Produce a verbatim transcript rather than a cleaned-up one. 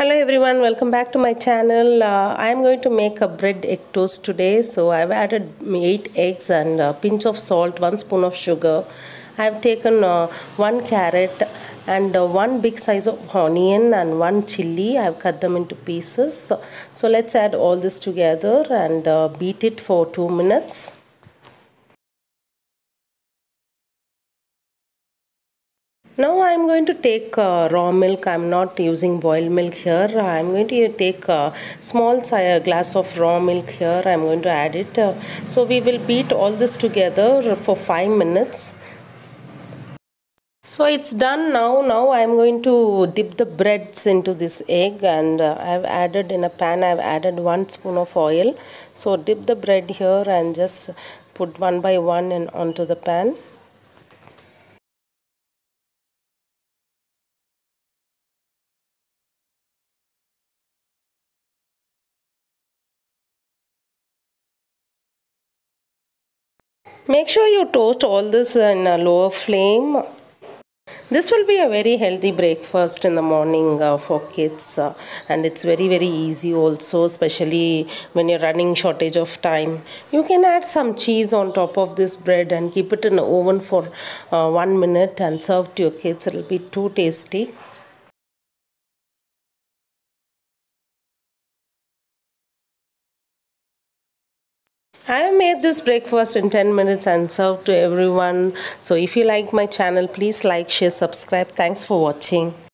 Hello everyone, welcome back to my channel. Uh, I am going to make a bread egg toast today. So I've added eight eggs and a pinch of salt, one spoon of sugar. I've taken uh, one carrot and uh, one big size of onion and one chili. I've cut them into pieces. So, so let's add all this together and uh, beat it for two minutes. Now I am going to take uh, raw milk. I am not using boiled milk here. I am going to take a small glass of raw milk here. I am going to add it. Uh, so we will beat all this together for five minutes. So it's done now. Now I am going to dip the breads into this egg, and uh, I have added in a pan. I have added one spoon of oil. So dip the bread here and just put one by one in onto the pan. Make sure you toast all this in a lower flame. This will be a very healthy breakfast in the morning uh, for kids, uh, and it's very very easy also, especially when you're running shortage of time. You can add some cheese on top of this bread and keep it in the oven for uh, one minute and serve to your kids. It'll be too tasty. I have made this breakfast in ten minutes and served to everyone. So if you like my channel, please like, share, subscribe. Thanks for watching.